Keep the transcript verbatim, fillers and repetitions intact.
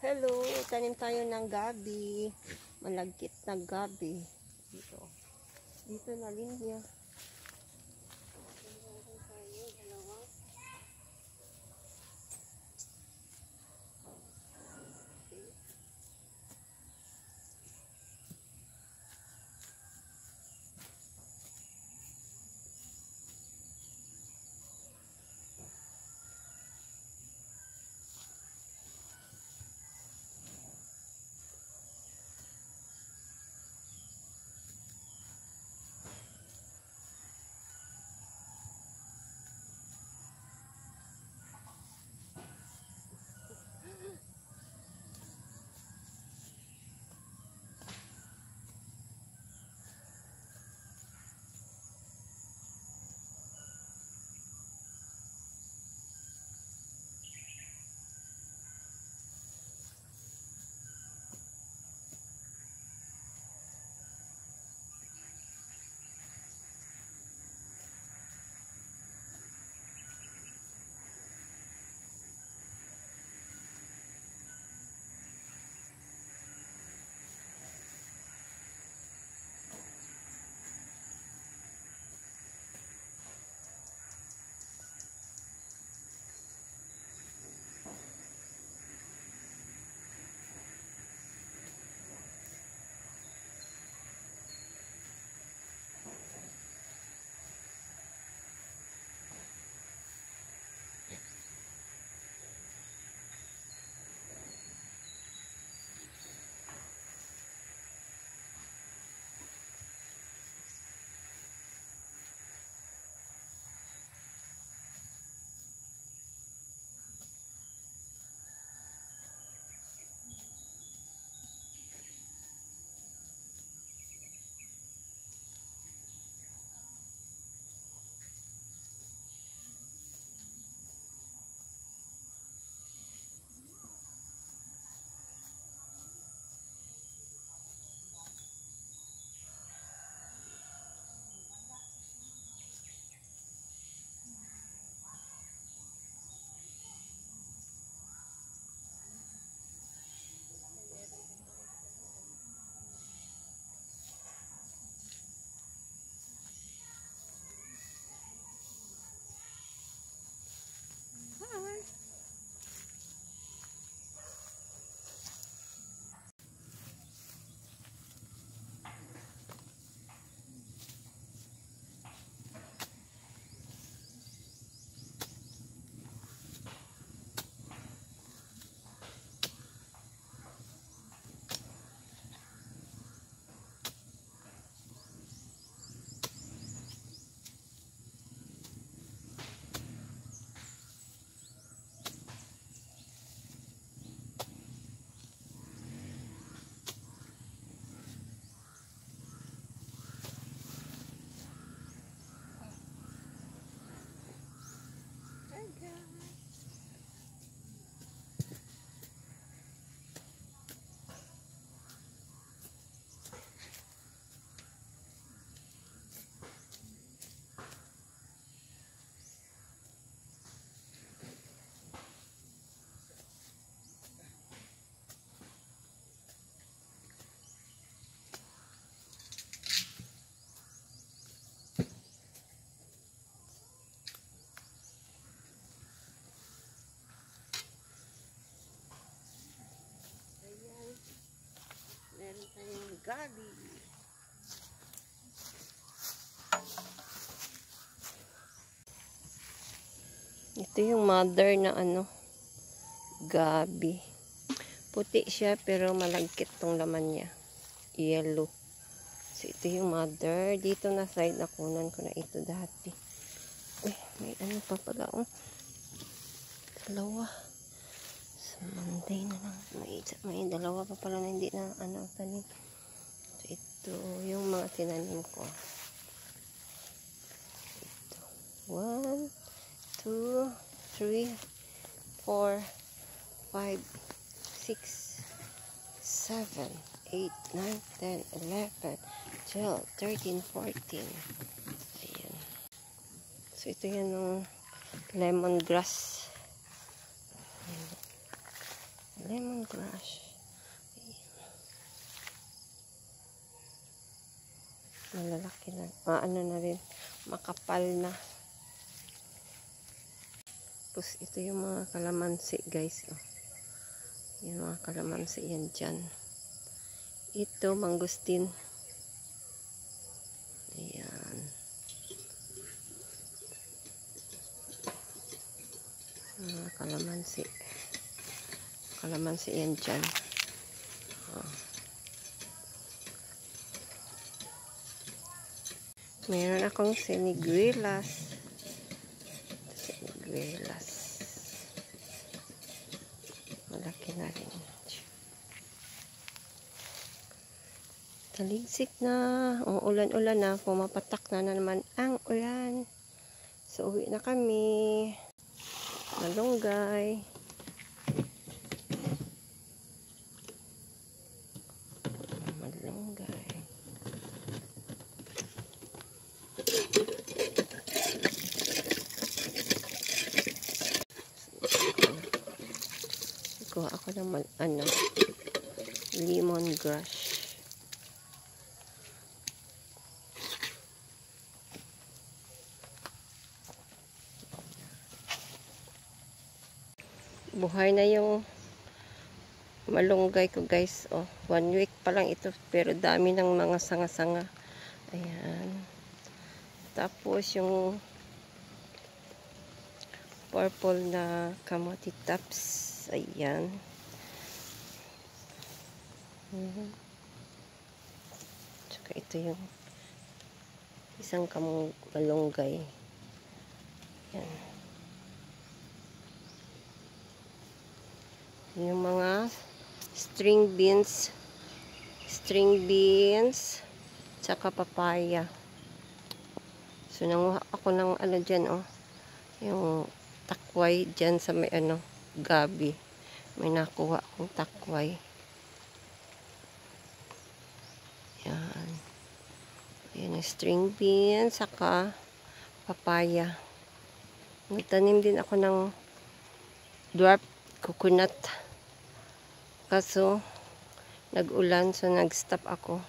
Hello, tanim tayo ng gabi. Malagkit na gabi. Dito. Dito na linya. Meron tayong gabi. Ito yung mother na ano, gabi. Puti siya pero malagkit tong laman niya. Yellow. So ito yung mother. Dito na side nakunan ko na ito dati. Uy, may ano pa pala. Oh. Dalawa. So Monday na lang. May, may dalawa pa pala na hindi na ano tanim. So ito yung mga tinanim ko. Ito. One, two, three, four, five, six, seven, eight, nine, ten, eleven, twelve, thirteen, fourteen. Ayan. So ito yan ng lemongrass. lemongrass. Malalaki na. Ah, ano na rin. Makapal na. Tapos ito yung mga kalamansi guys. Oh. Yung mga kalamansi yan dyan. Ito, mangustin. Ayan. Mga kalamansi. Kalamansi yan dyan. Oh. Meron akong siniguelas. Siniguelas. Malaki na rin. Taligsik na. O, ulan-ulan na. Pumapatak na, na naman ang ulan. So, uwi na kami. Malunggay. Malunggay. Kuha ako ng ano, lemongrass. Buhay na yung malunggay ko guys. Oh, one week pa lang ito pero dami ng mga sanga-sanga. Ayan. Tapos yung purple na kamote tops. Ayan. Mm-hmm. Tsaka ito yung isang kamong malunggay. Ayan. Yung mga string beans, string beans, tsaka papaya. So, nanguha ako ng ano dyan, oh. Yung takway dyan sa may ano, gabi. May nakuha akong takway. Yan. Yan yung string beans, saka papaya. Nagtanim din ako ng dwarf coconut. Kaso, nag-ulan, so nag-stop ako.